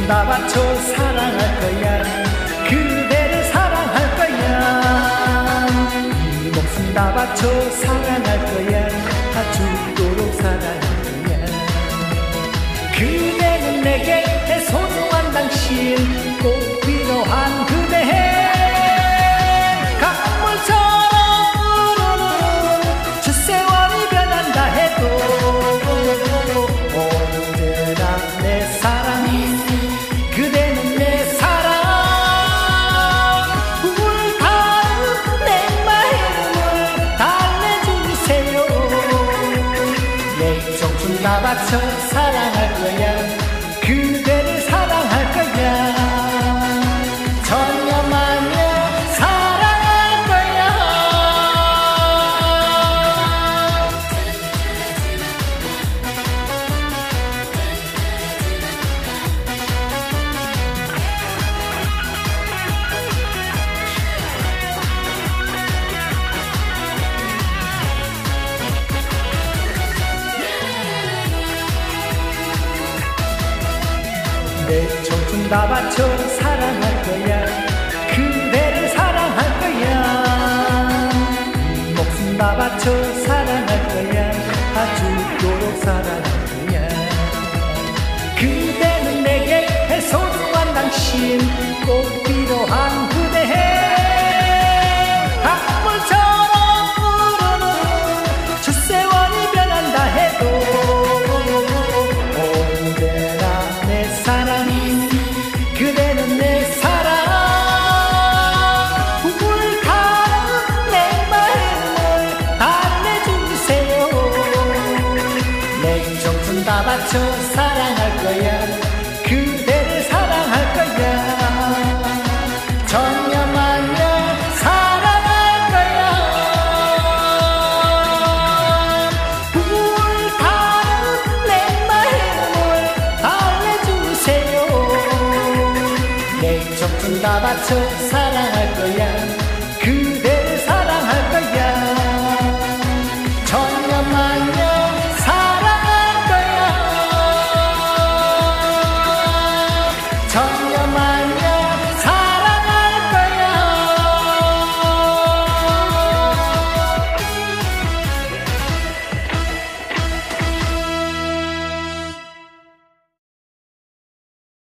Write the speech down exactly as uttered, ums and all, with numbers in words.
목숨 다 바쳐 사랑할 거야. 그대를 사랑할 거야. 이 목숨 다 바쳐 사랑할 거야. 다 죽도록 사랑할 거야. 그대는 내게 소중한 당신, 꼭 필요한 그대의 다 바쳐 사랑할 거야. 그대를 사랑할 거야. 천년만년 사랑할 거야. 내 청춘 다 바쳐 사랑할 거야. 그대를 사랑할 거야. 이 목숨 다 바쳐 사랑할 거야. 다 죽도록 사랑할 거야. 그대는 내게 소중한 당신, 꼭 필요한 그대의 강물처럼 흐르는 저 세월이 변한다 해도 그대는 내 사랑, 울가는 내 마음을 달래주세요. 내 청춘 다 바쳐 사랑할 거야. 그대를 사랑할 거야. 천년만년 사랑할 거야. 울가는 내 마음을 달래주세요. 내 청춘 다 바쳐 사랑